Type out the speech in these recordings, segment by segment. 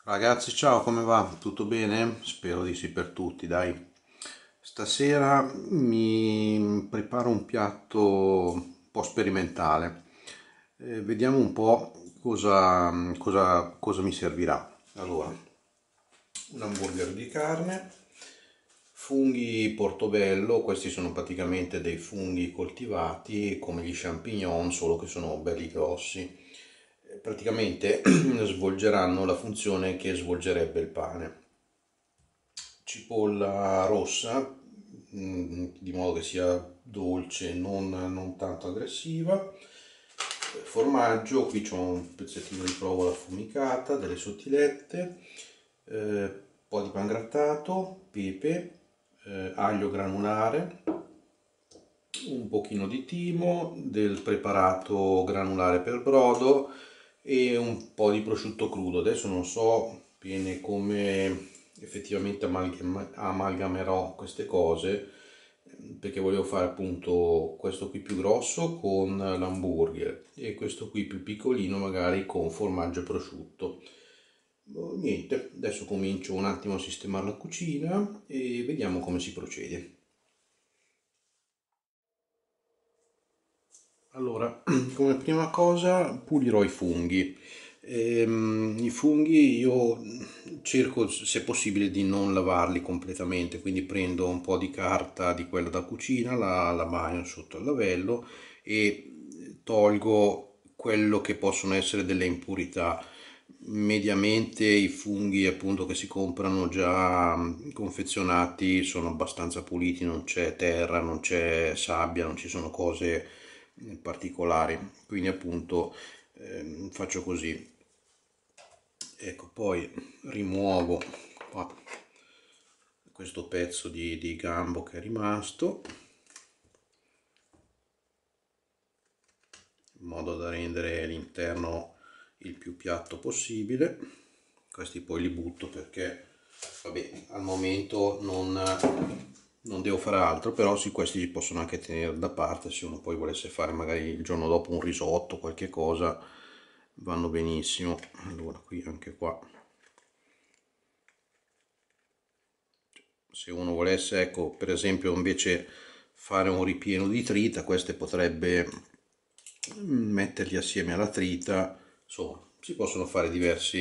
Ragazzi, ciao, come va? Tutto bene? Spero di sì per tutti, dai. Stasera mi preparo un piatto un po' sperimentale. Vediamo un po' cosa mi servirà. Allora, un hamburger di carne, funghi portobello, questi sono praticamente dei funghi coltivati come gli champignon, solo che sono belli grossi. Praticamente svolgeranno la funzione che svolgerebbe il pane. Cipolla rossa, di modo che sia dolce, non tanto aggressiva. Formaggio, qui c'ho un pezzettino di provola affumicata, delle sottilette, un po' di pangrattato, pepe, aglio granulare, un pochino di timo, del preparato granulare per brodo e un po' di prosciutto crudo. Adesso non so bene come effettivamente amalgamerò queste cose, perché volevo fare appunto questo qui più grosso con l'hamburger e questo qui più piccolino magari con formaggio e prosciutto. Niente, adesso comincio un attimo a sistemare la cucina e vediamo come si procede. Allora, come prima cosa pulirò i funghi. I funghi io cerco, se possibile, di non lavarli completamente, quindi prendo un po' di carta di quella da cucina, la bagno sotto il lavello e tolgo quello che possono essere delle impurità. Mediamente i funghi appunto che si comprano già confezionati sono abbastanza puliti, non c'è terra, non c'è sabbia, non ci sono cose particolari, quindi appunto faccio così. Ecco, poi rimuovo qua questo pezzo di gambo che è rimasto, in modo da rendere l'interno il più piatto possibile. Questi poi li butto perché, vabbè, al momento non devo fare altro, però sì, questi si possono anche tenere da parte se uno poi volesse fare magari il giorno dopo un risotto, qualche cosa, vanno benissimo. Allora, qui anche qua, se uno volesse, ecco, per esempio, invece fare un ripieno di trita, queste potrebbe metterli assieme alla trita, insomma, si possono fare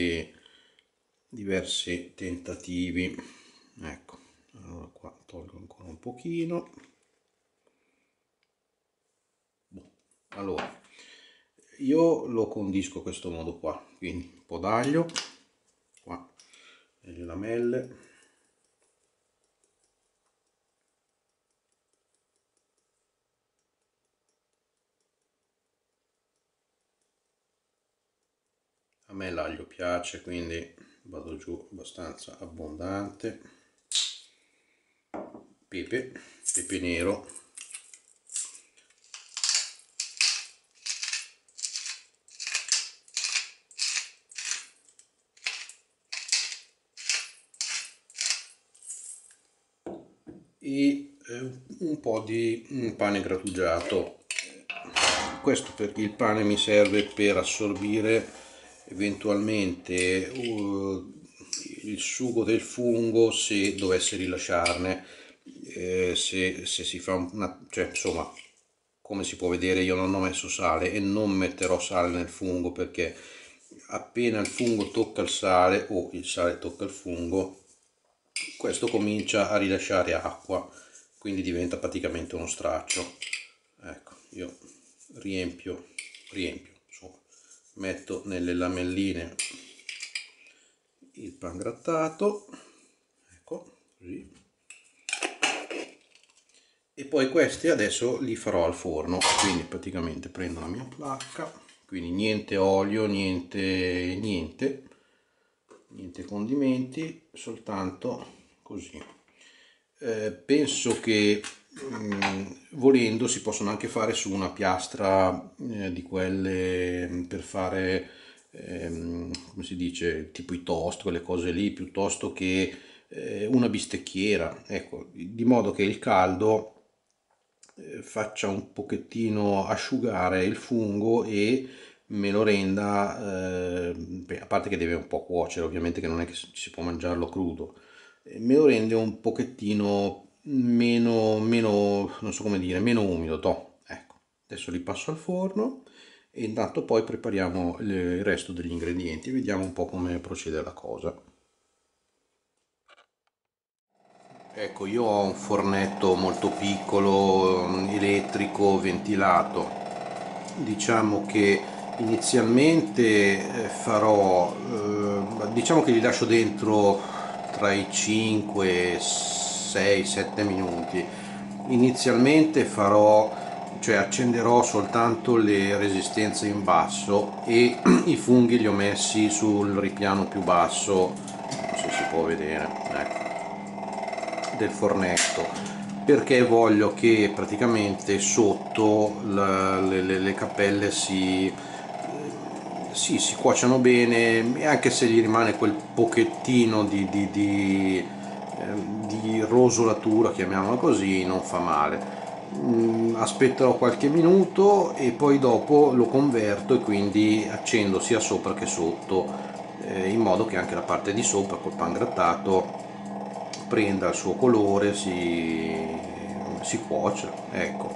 diversi tentativi. Ecco, allora qua tolgo ancora un pochino. Allora, io lo condisco a questo modo qua, quindi un po' d'aglio, qua, nelle lamelle, a me l'aglio piace, quindi vado giù abbastanza abbondante, pepe nero, e un po' di pane grattugiato. Questo perché il pane mi serve per assorbire eventualmente il sugo del fungo se dovesse rilasciarne. Se si fa una, cioè insomma, come si può vedere io non ho messo sale e non metterò sale nel fungo, perché appena il fungo tocca il sale o il sale tocca il fungo, questo comincia a rilasciare acqua, quindi diventa praticamente uno straccio. Ecco, io insomma, metto nelle lamelline il pangrattato, ecco, così. E poi questi adesso li farò al forno, quindi praticamente prendo la mia placca, quindi niente olio, niente condimenti, soltanto così. Penso che volendo si possono anche fare su una piastra di quelle per fare, come si dice, tipo i toast, quelle cose lì, piuttosto che una bistecchiera, ecco, di modo che il caldo faccia un pochettino asciugare il fungo e me lo renda, beh, a parte che deve un po' cuocere, ovviamente che non è che si può mangiarlo crudo, me lo rende un pochettino meno, non so come dire, meno umido, toh. Ecco, adesso li passo al forno e intanto poi prepariamo il resto degli ingredienti, vediamo un po' come procede la cosa. Ecco, io ho un fornetto molto piccolo, elettrico, ventilato. Diciamo che inizialmente diciamo che li lascio dentro tra i 5, 6, 7 minuti. Inizialmente cioè accenderò soltanto le resistenze in basso e i funghi li ho messi sul ripiano più basso, non so se si può vedere, ecco, del fornetto, perché voglio che praticamente sotto le cappelle si cuociano bene, e anche se gli rimane quel pochettino di rosolatura, chiamiamola così, non fa male. Aspetterò qualche minuto e poi dopo lo converto e quindi accendo sia sopra che sotto, in modo che anche la parte di sopra col pangrattato prenda il suo colore, si cuoce, ecco.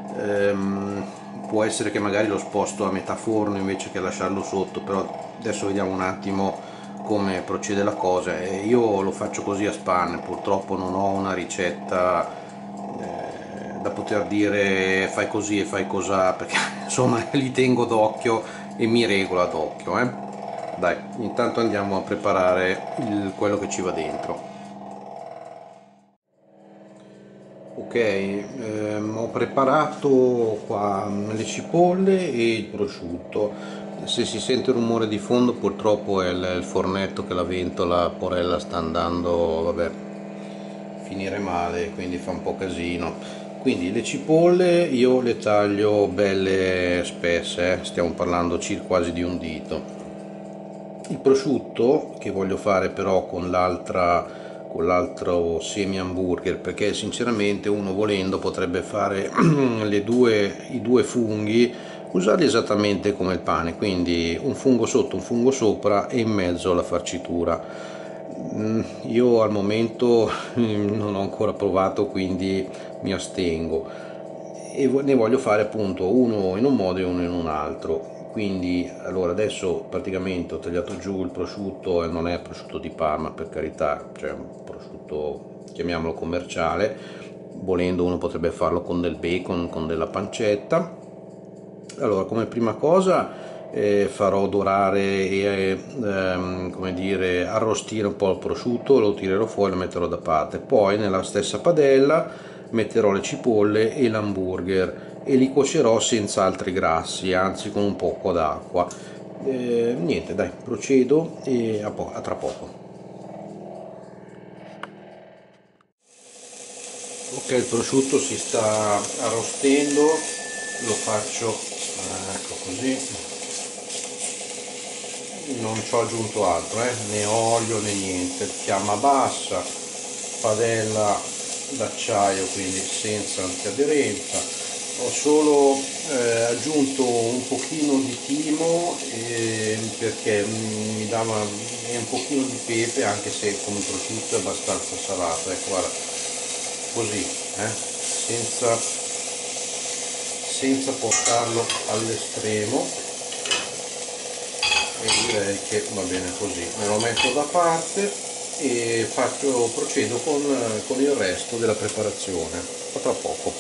Può essere che magari lo sposto a metà forno invece che lasciarlo sotto, però adesso vediamo un attimo come procede la cosa. Io lo faccio così a spanne, purtroppo non ho una ricetta da poter dire fai così e fai cosà, perché insomma li tengo d'occhio e mi regolo ad occhio, eh. Dai, intanto andiamo a preparare quello che ci va dentro. Ok, ho preparato qua le cipolle e il prosciutto. Se si sente rumore di fondo purtroppo è il fornetto che la ventola, porella sta andando, vabbè, finire male, quindi fa un po' casino. Quindi le cipolle io le taglio belle spesse, stiamo parlando circa quasi di un dito. Il prosciutto che voglio fare però con l'altro semi hamburger, perché sinceramente uno volendo potrebbe fare i due funghi, usarli esattamente come il pane, quindi un fungo sotto, un fungo sopra e in mezzo la farcitura. Io al momento non ho ancora provato, quindi mi astengo e ne voglio fare appunto uno in un modo e uno in un altro. Quindi allora adesso praticamente ho tagliato giù il prosciutto, e non è prosciutto di Parma per carità, cioè un prosciutto chiamiamolo commerciale, volendo uno potrebbe farlo con del bacon, con della pancetta. Allora, come prima cosa farò dorare e come dire, arrostire un po' il prosciutto, lo tirerò fuori e lo metterò da parte. Poi nella stessa padella metterò le cipolle e l'hamburger e li cuocerò senza altri grassi, anzi con un poco d'acqua. Niente, dai, procedo e a tra poco. Ok, il prosciutto si sta arrostendo, lo faccio, ecco così, non ci ho aggiunto altro, né olio né niente, fiamma bassa, padella d'acciaio quindi senza antiaderenza. Ho solo aggiunto un pochino di timo perché mi dava e un pochino di pepe, anche se come prosciutto è abbastanza salato, ecco guarda, così, senza, senza portarlo all'estremo, e direi che va bene così. Me lo metto da parte e procedo con il resto della preparazione. A tra poco.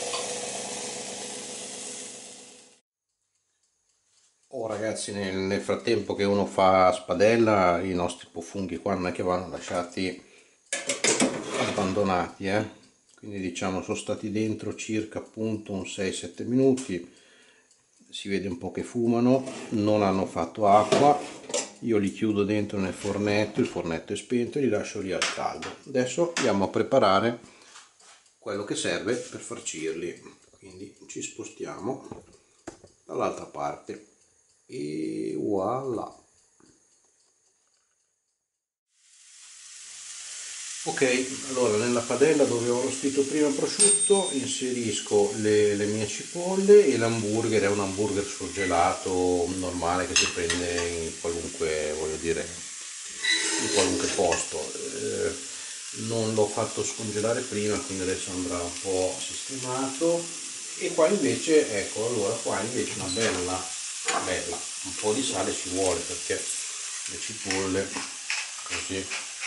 Oh ragazzi, nel frattempo che uno fa a spadella, i nostri funghi qua non è che vanno lasciati abbandonati, quindi diciamo sono stati dentro circa appunto un 6-7 minuti, si vede un po' che fumano, non hanno fatto acqua. Io li chiudo dentro nel fornetto, il fornetto è spento e li lascio lì al caldo. Adesso andiamo a preparare quello che serve per farcirli, quindi ci spostiamo dall'altra parte e voilà. Ok, allora nella padella dove ho arrostito prima il prosciutto inserisco le mie cipolle e l'hamburger, è un hamburger surgelato normale che si prende in qualunque, voglio dire, in qualunque posto. Non l'ho fatto scongelare prima, quindi adesso andrà un po' sistemato. E qua invece, ecco, allora qua invece una bella, un po' di sale ci vuole perché le cipolle così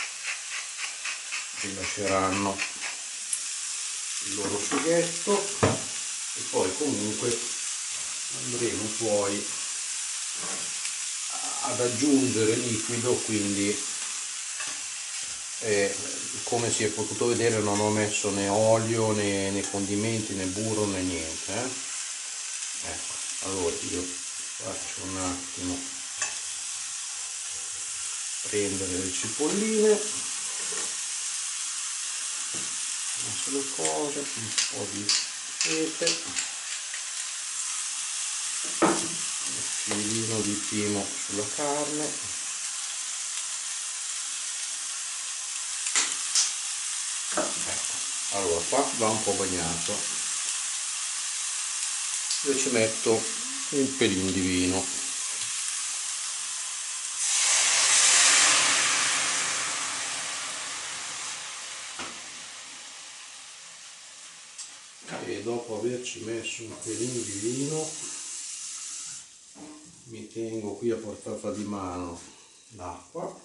rilasceranno il loro sughetto e poi comunque andremo poi ad aggiungere liquido, quindi come si è potuto vedere non ho messo né olio né condimenti né burro né niente. Ecco, allora io faccio un attimo prendere le cipolline, messo le cose, un po' di pepe, un filino di timo sulla carne. Ecco, allora qua va un po' bagnato, io ci metto un pelino di vino e dopo averci messo un pelino di vino mi tengo qui a portata di mano l'acqua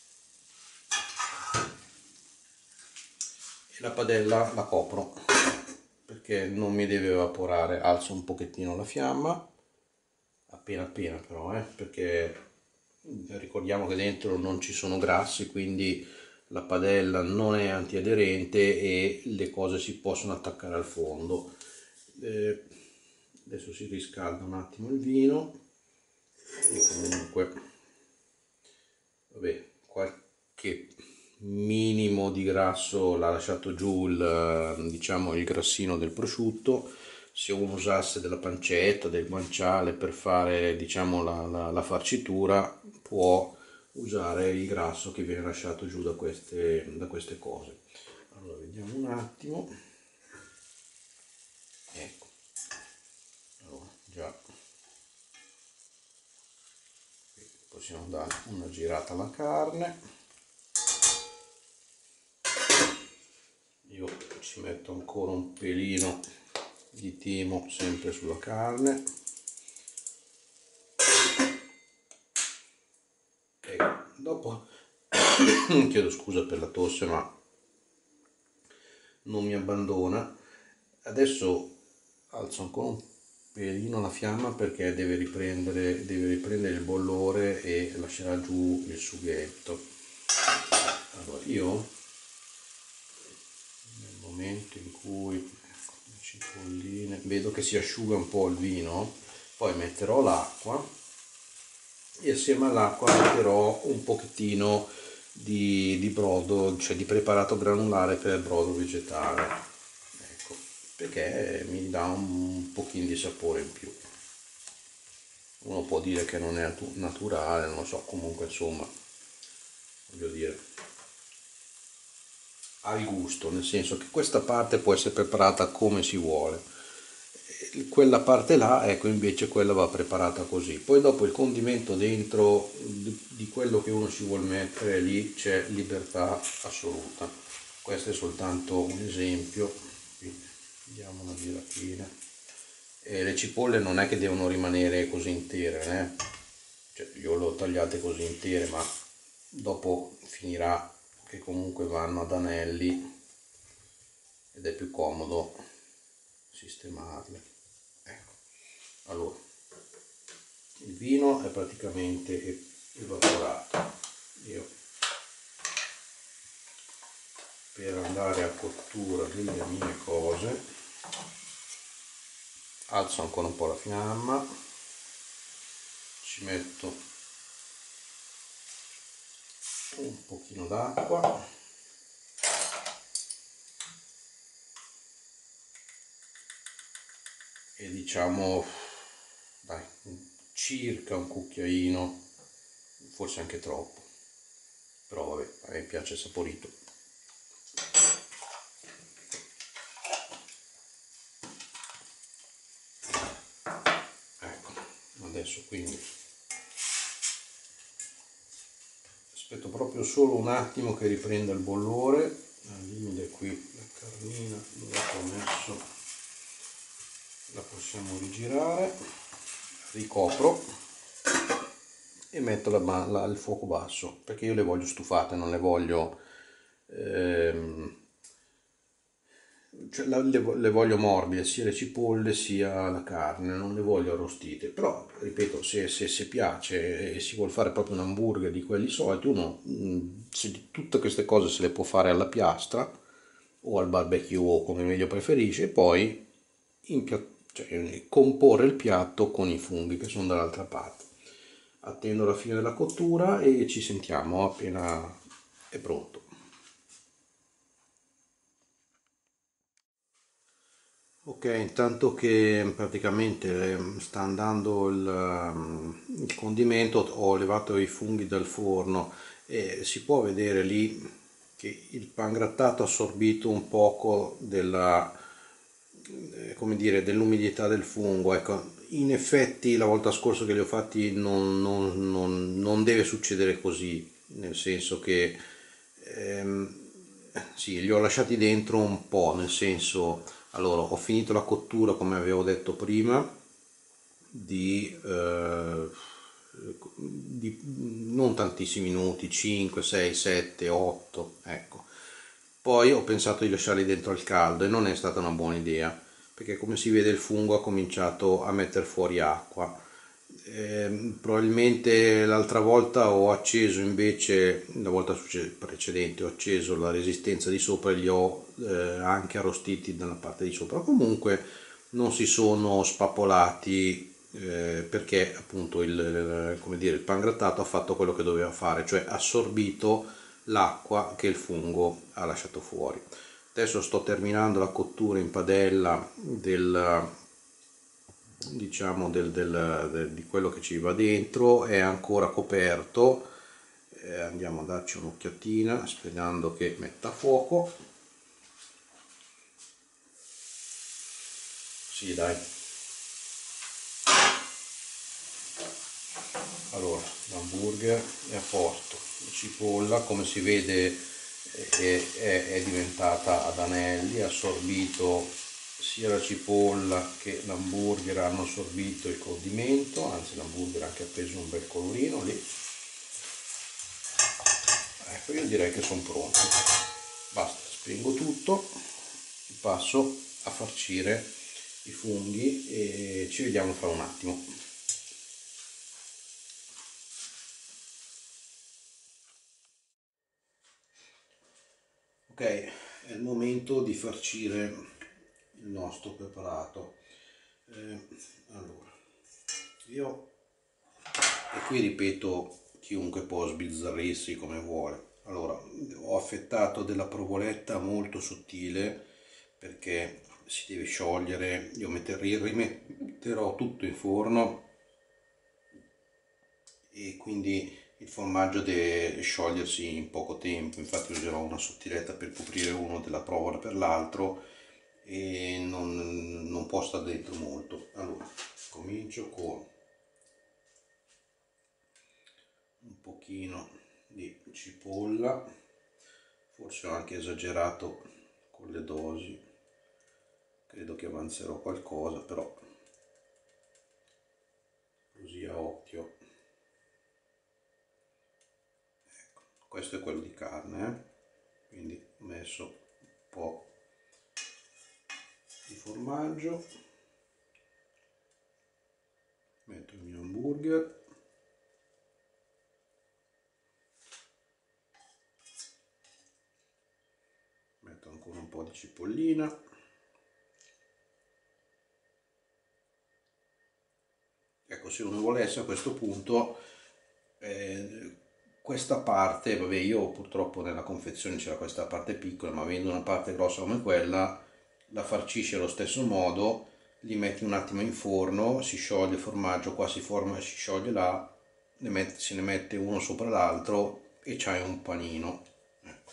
e la padella la copro perché non mi deve evaporare, alzo un pochettino la fiamma, appena però, perché ricordiamo che dentro non ci sono grassi, quindi la padella non è antiaderente e le cose si possono attaccare al fondo. Adesso si riscalda un attimo il vino e comunque vabbè, qualche minimo di grasso l'ha lasciato giù diciamo il grassino del prosciutto. Se uno usasse della pancetta, del guanciale per fare diciamo la farcitura, può usare il grasso che viene lasciato giù da queste cose. Allora vediamo un attimo, ecco, allora già possiamo dare una girata alla carne. Io ci metto ancora un pelino di timo sempre sulla carne e dopo chiedo scusa per la tosse ma non mi abbandona. Adesso alzo ancora un pelino la fiamma perché deve riprendere il bollore e lascerà giù il sughetto. Allora io nel momento in cui ecco, le cipolline vedo che si asciuga un po' il vino, poi metterò l'acqua e assieme all'acqua metterò un pochettino di brodo, cioè di preparato granulare per il brodo vegetale, ecco, perché mi dà un pochino di sapore in più. Uno può dire che non è naturale, non lo so, comunque insomma, voglio dire, al gusto, nel senso che questa parte può essere preparata come si vuole. Quella parte là, ecco, invece quella va preparata così. Poi dopo il condimento dentro di quello che uno ci vuole mettere, lì c'è libertà assoluta. Questo è soltanto un esempio. Qui diamo una giratina. E le cipolle non è che devono rimanere così intere, Cioè, io le ho tagliate così intere, ma dopo finirà che comunque vanno ad anelli ed è più comodo sistemarle. Ecco, allora il vino è praticamente evaporato. Io per andare a cottura delle mie cose alzo ancora un po' la fiamma, ci metto un pochino d'acqua e diciamo dai circa un cucchiaino, forse anche troppo, però vabbè, a me piace saporito. adesso, quindi aspetto proprio solo un attimo che riprenda il bollore. Al limite qui la carnina dove ho messo la possiamo rigirare, ricopro e metto il fuoco basso, perché io le voglio stufate, non le voglio cioè, le voglio morbide, sia le cipolle sia la carne, non le voglio arrostite. Però ripeto, se piace e si vuole fare proprio un hamburger di quelli soliti, uno tutte queste cose se le può fare alla piastra o al barbecue o come meglio preferisce, e poi comporre il piatto con i funghi che sono dall'altra parte. Attendo la fine della cottura e ci sentiamo appena è pronto. Ok, intanto che praticamente sta andando il condimento, ho levato i funghi dal forno e si può vedere lì che il pangrattato ha assorbito un poco come dire, dell'umidità del fungo. Ecco, in effetti la volta scorsa che li ho fatti non deve succedere così, nel senso che sì, li ho lasciati dentro un po', nel senso, allora ho finito la cottura come avevo detto prima di, non tantissimi minuti, 5, 6, 7, 8, ecco. Poi ho pensato di lasciarli dentro al caldo e non è stata una buona idea, perché come si vede il fungo ha cominciato a mettere fuori acqua. Probabilmente l'altra volta ho acceso invece, la volta precedente ho acceso la resistenza di sopra e li ho anche arrostiti dalla parte di sopra. Comunque non si sono spappolati perché appunto come dire, il pangrattato ha fatto quello che doveva fare, cioè ha assorbito l'acqua che il fungo ha lasciato fuori. Adesso sto terminando la cottura in padella diciamo di quello che ci va dentro, è ancora coperto. Andiamo a darci un'occhiatina sperando che metta a fuoco. Sì, dai. Allora, l'hamburger è a posto, la cipolla come si vede è diventata ad anelli, ha assorbito sia la cipolla che l'hamburger, hanno assorbito il condimento, anzi l'hamburger ha anche preso un bel colorino lì. Ecco, io direi che sono pronti. Basta, spengo tutto, passo a farcire i funghi e ci vediamo fra un attimo. Ok, è il momento di farcire il nostro preparato. Allora, io, e qui ripeto, chiunque può sbizzarrirsi come vuole. Allora, ho affettato della provoletta molto sottile perché si deve sciogliere. Io rimetterò tutto in forno e quindi il formaggio deve sciogliersi in poco tempo. Infatti userò una sottiletta per coprire uno della provola per l'altro e non può stare dentro molto. Allora comincio con un pochino di cipolla, forse ho anche esagerato con le dosi, credo che avanzerò qualcosa, però così a occhio. Ecco, questo è quello di carne, quindi ho messo un po' di formaggio, metto il mio hamburger, metto ancora un po' di cipollina, ecco, se uno volesse a questo punto questa parte, vabbè, io purtroppo nella confezione c'era questa parte piccola, ma avendo una parte grossa come quella la farcisci allo stesso modo, li metti un attimo in forno, si scioglie il formaggio, qua si forma e si scioglie là, se ne mette uno sopra l'altro e c'hai un panino. Ecco.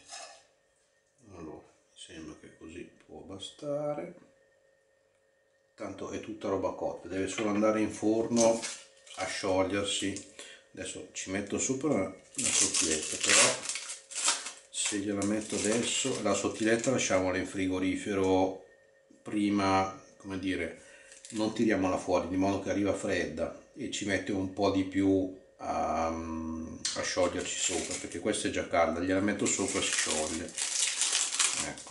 Allora, mi sembra che così può bastare. tanto è tutta roba cotta, deve solo andare in forno a sciogliersi. Adesso ci metto sopra la sottiletta, però se gliela metto adesso, la sottiletta lasciamola in frigorifero prima, come dire, non tiriamola fuori di modo che arriva fredda e ci mette un po' di più a scioglierci sopra, perché questa è già calda, gliela metto sopra, si scioglie. Ecco.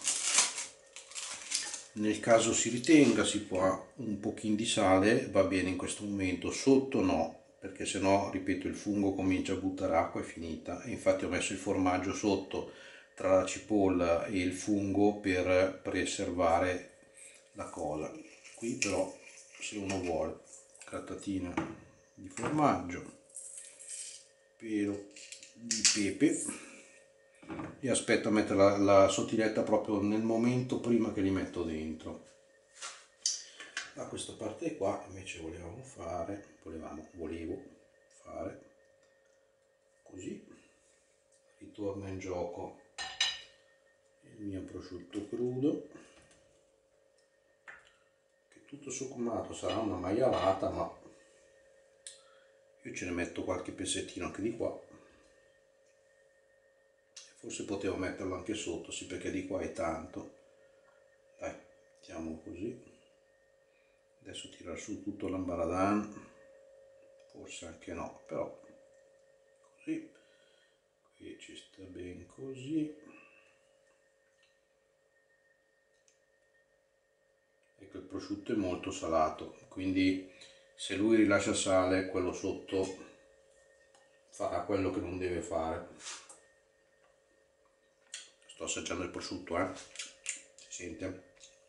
Nel caso si ritenga si può un pochino di sale, va bene in questo momento, sotto no, perché se no, ripeto, il fungo comincia a buttare acqua, è finita. E infatti ho messo il formaggio sotto tra la cipolla e il fungo per preservare la cosa. Qui però, se uno vuole, grattatina di formaggio, pelo di pepe, e aspetto a mettere la sottiletta proprio nel momento prima che li metto dentro. Da questa parte qua invece volevo fare così. Ritorna in gioco il mio prosciutto crudo, che tutto sommato sarà una maialata, ma io ce ne metto qualche pezzettino anche di qua. Forse potevo metterlo anche sotto, sì, perché di qua è tanto. Dai, mettiamo così. Adesso tirar su tutto l'ambaradan, forse anche no, però così. Qui ci sta ben così. Ecco, il prosciutto è molto salato, quindi se lui rilascia sale, quello sotto farà quello che non deve fare. Sto assaggiando il prosciutto, si sente?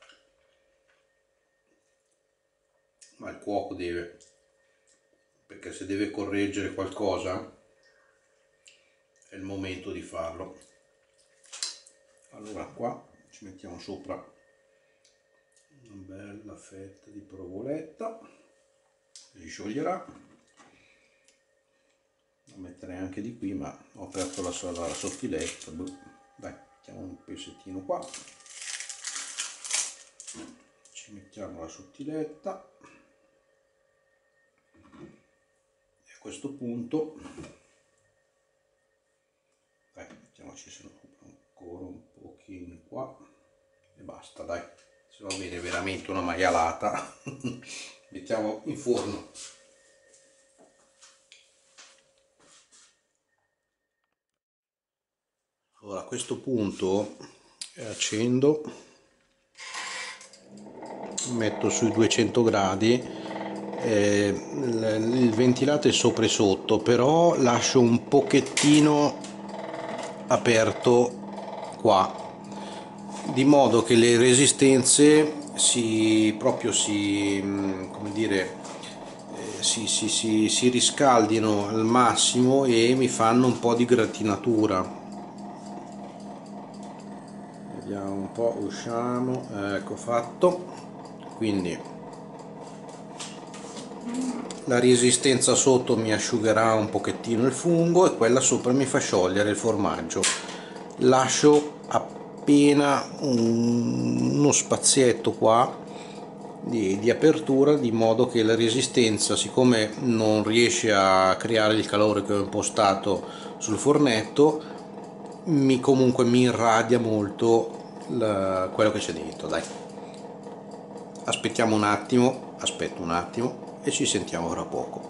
Ma il cuoco deve, perché se deve correggere qualcosa è il momento di farlo. Allora qua ci mettiamo sopra una bella fetta di provoletta, si scioglierà. La metterei anche di qui, ma ho aperto la sottiletta. Dai, mettiamo un pezzettino qua, ci mettiamo la sottiletta e a questo punto mettiamoci ancora un pochino qua e basta, dai, se va bene veramente una maialata. Mettiamo in forno. Allora, a questo punto accendo, metto sui 200 gradi, il ventilato è sopra e sotto, però lascio un pochettino aperto qua, di modo che le resistenze come dire, si riscaldino al massimo e mi fanno un po' di gratinatura. Vediamo un po', usciamo, ecco fatto. Quindi la resistenza sotto mi asciugherà un pochettino il fungo e quella sopra mi fa sciogliere il formaggio. Lascio appena uno spazietto qua di apertura, di modo che la resistenza, siccome non riesce a creare il calore che ho impostato sul fornetto, comunque mi irradia molto quello che c'è dentro. Dai, aspettiamo un attimo, aspetto un attimo e ci sentiamo fra poco.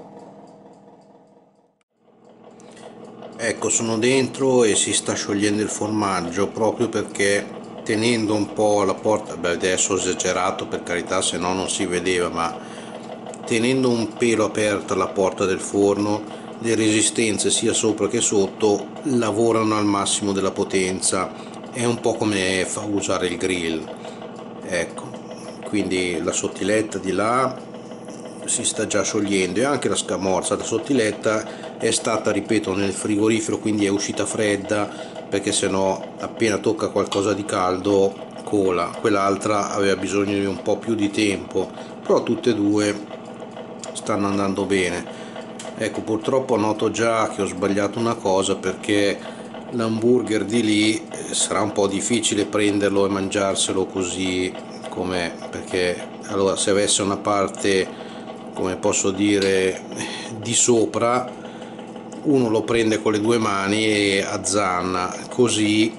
Ecco, sono dentro e si sta sciogliendo il formaggio, proprio perché tenendo un po' la porta, beh, adesso ho esagerato per carità, se no non si vedeva, ma tenendo un pelo aperta la porta del forno, le resistenze sia sopra che sotto lavorano al massimo della potenza. È un po' come fa usare il grill, ecco. Quindi la sottiletta di là si sta già sciogliendo e anche la scamorza, la sottiletta è stata, ripeto, nel frigorifero, quindi è uscita fredda, perché sennò appena tocca qualcosa di caldo cola. Quell'altra aveva bisogno di un po' più di tempo, però tutte e due stanno andando bene. Ecco, purtroppo noto già che ho sbagliato una cosa, perché l'hamburger di lì sarà un po' difficile prenderlo e mangiarselo così perché allora se avesse una parte, come posso dire, di sopra, uno lo prende con le due mani e azzanna, così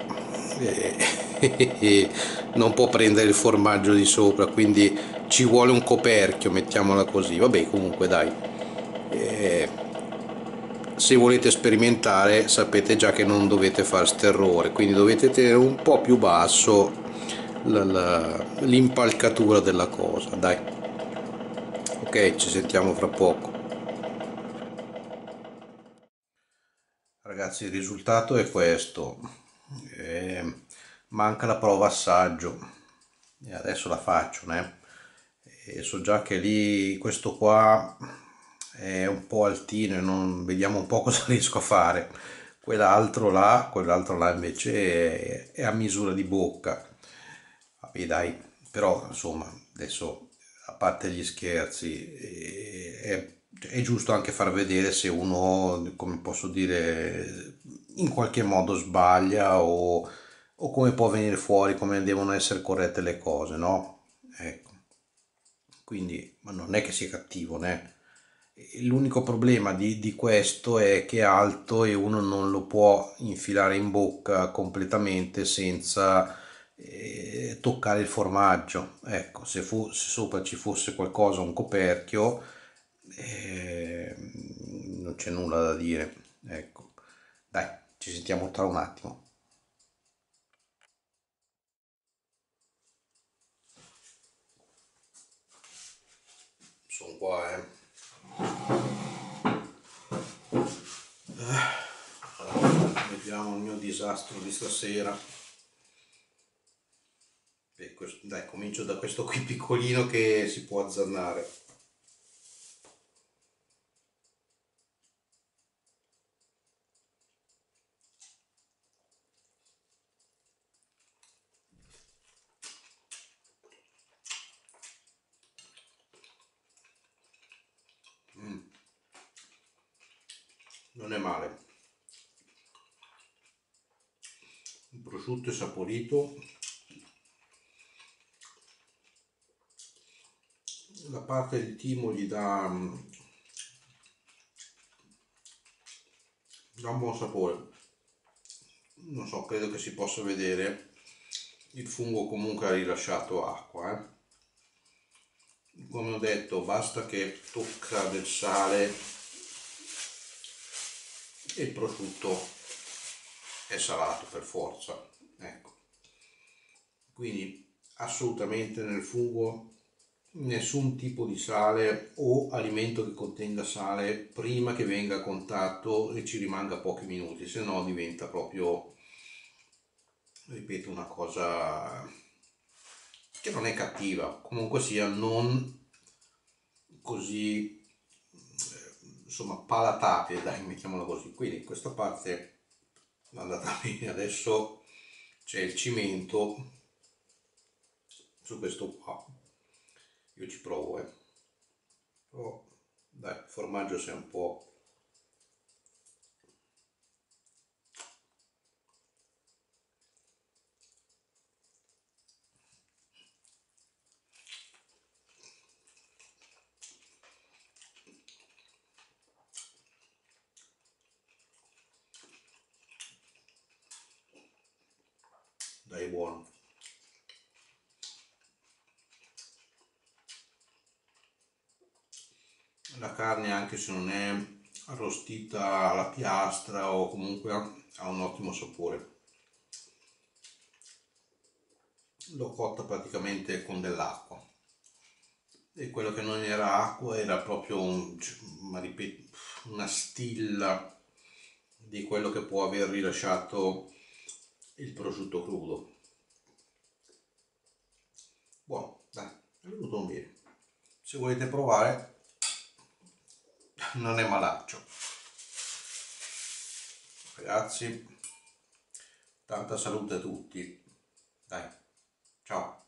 non può prendere il formaggio di sopra, quindi ci vuole un coperchio, mettiamola così. Vabbè, comunque dai, eh, se volete sperimentare sapete già che non dovete fare st'errore, quindi dovete tenere un po' più basso l'impalcatura della cosa, dai. Ok, ci sentiamo fra poco. Ragazzi, il risultato è questo. Eh, manca la prova assaggio e adesso la faccio, né? E so già che lì questo qua è un po' altino e non vediamo un po' cosa riesco a fare. Quell'altro là invece è a misura di bocca. Vabbè, dai, però insomma, adesso a parte gli scherzi, è giusto anche far vedere se uno, come posso dire, in qualche modo sbaglia o come può venire fuori, come devono essere corrette le cose, no? Ecco, quindi, ma non è che sia cattivo, né? L'unico problema di questo è che è alto e uno non lo può infilare in bocca completamente senza toccare il formaggio. Ecco, se sopra ci fosse qualcosa, un coperchio, eh, non c'è nulla da dire. Ecco, dai, ci sentiamo tra un attimo. Sono qua, eh. Allora, vediamo il mio disastro di stasera. Dai, comincio da questo qui piccolino che si può azzannare. Non è male. Il prosciutto è saporito. La parte di timo gli dà un buon sapore. Non so, credo che si possa vedere. Il fungo comunque ha rilasciato acqua, eh. Come ho detto, basta che tocca del sale e il prosciutto è salato per forza. Ecco. Quindi assolutamente nel fungo nessun tipo di sale o alimento che contenga sale prima che venga a contatto e ci rimanga pochi minuti, se no diventa proprio, ripeto, una cosa che non è cattiva, comunque sia non così, insomma, palatabile, dai, mettiamola così. Quindi questa parte è andata bene, adesso c'è il cimento su questo qua. Io ci provo, però dai, il formaggio sia un po'. Dai, buono. La carne, anche se non è arrostita alla piastra o comunque ha un ottimo sapore. L'ho cotta praticamente con dell'acqua e quello che non era acqua era proprio ma ripeto, una stilla di quello che può aver rilasciato il prosciutto crudo. Buono, dai, è venuto bene. Se volete provare, non è malaccio. Ragazzi, tanta salute a tutti. Dai, ciao.